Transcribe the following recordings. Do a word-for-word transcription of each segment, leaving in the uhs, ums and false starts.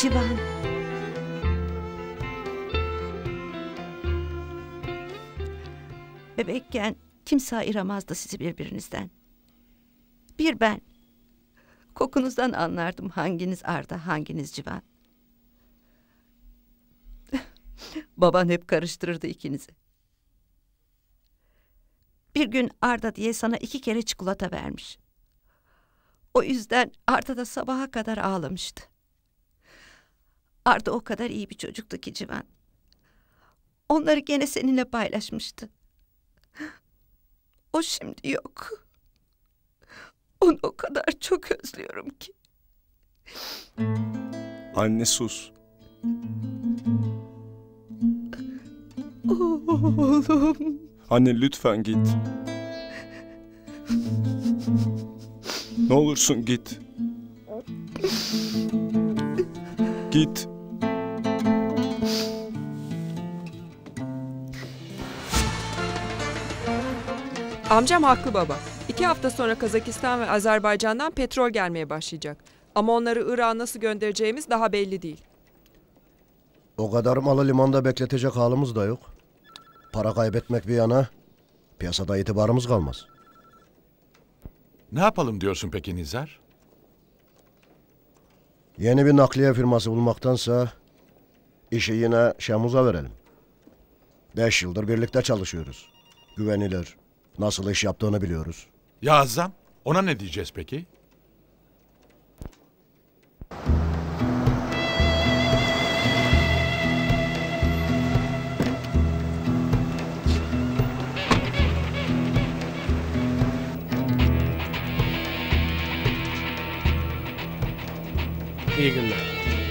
Civan. Bebekken kimse ayıramazdı sizi birbirinizden. Bir ben. Kokunuzdan anlardım hanginiz Arda, hanginiz Civan. Baban hep karıştırırdı ikinizi. Bir gün Arda diye sana iki kere çikolata vermiş. O yüzden Arda da sabaha kadar ağlamıştı. Arda o kadar iyi bir çocuktu ki Civan. Onları gene seninle paylaşmıştı. O şimdi yok. Onu o kadar çok özlüyorum ki. Anne sus. Oğlum. Anne lütfen git. Ne olursun git. Git. Amcam haklı baba. İki hafta sonra Kazakistan ve Azerbaycan'dan petrol gelmeye başlayacak. Ama onları Irak'a nasıl göndereceğimiz daha belli değil. O kadar malı limanda bekletecek halimiz da yok. Para kaybetmek bir yana, piyasada itibarımız kalmaz. Ne yapalım diyorsun peki Nizar? Yeni bir nakliye firması bulmaktansa işi yine Şamuz'a verelim. Beş yıldır birlikte çalışıyoruz. Güvenilir, nasıl iş yaptığını biliyoruz. Ya Azzam, ona ne diyeceğiz peki? İyi günler.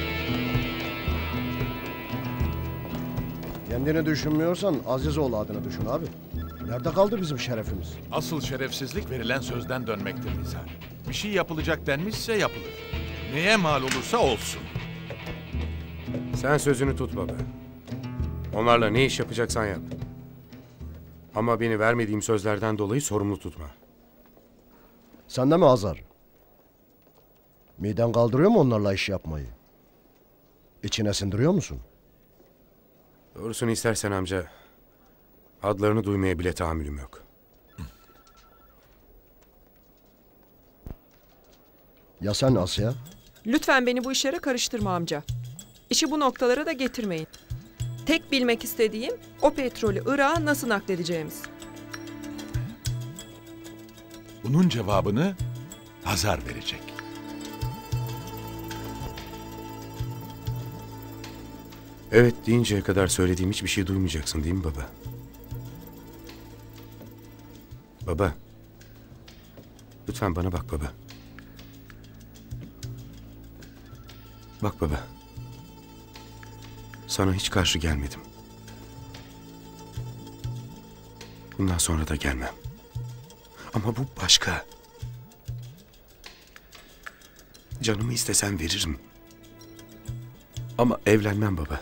Kendini düşünmüyorsan Azizoğlu adını düşün abi. Nerede kaldı bizim şerefimiz? Asıl şerefsizlik verilen sözden dönmektir Nizar. Bir şey yapılacak denmişse yapılır. Neye mal olursa olsun. Sen sözünü tut baba. Onlarla ne iş yapacaksan yap. Ama beni vermediğim sözlerden dolayı sorumlu tutma. Sen de mi Azar? Miden kaldırıyor mu onlarla iş yapmayı? İçine sindiriyor musun? Doğrusunu istersen amca, adlarını duymaya bile tahammülüm yok. Ya sen Asya? Lütfen beni bu işlere karıştırma amca. İşi bu noktalara da getirmeyin. Tek bilmek istediğim o petrolü Irak'a nasıl nakledeceğimiz. Bunun cevabını Hazar verecek. Evet deyinceye kadar söylediğim hiçbir şey duymayacaksın değil mi baba? Baba. Lütfen bana bak baba. Bak baba. Sana hiç karşı gelmedim. Bundan sonra da gelmem. Ama bu başka. Canımı istesen veririm. Ama evlenmem baba.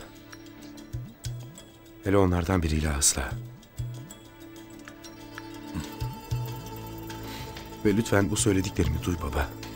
Hele onlardan biriyle asla. Ve lütfen bu söylediklerimi duy baba.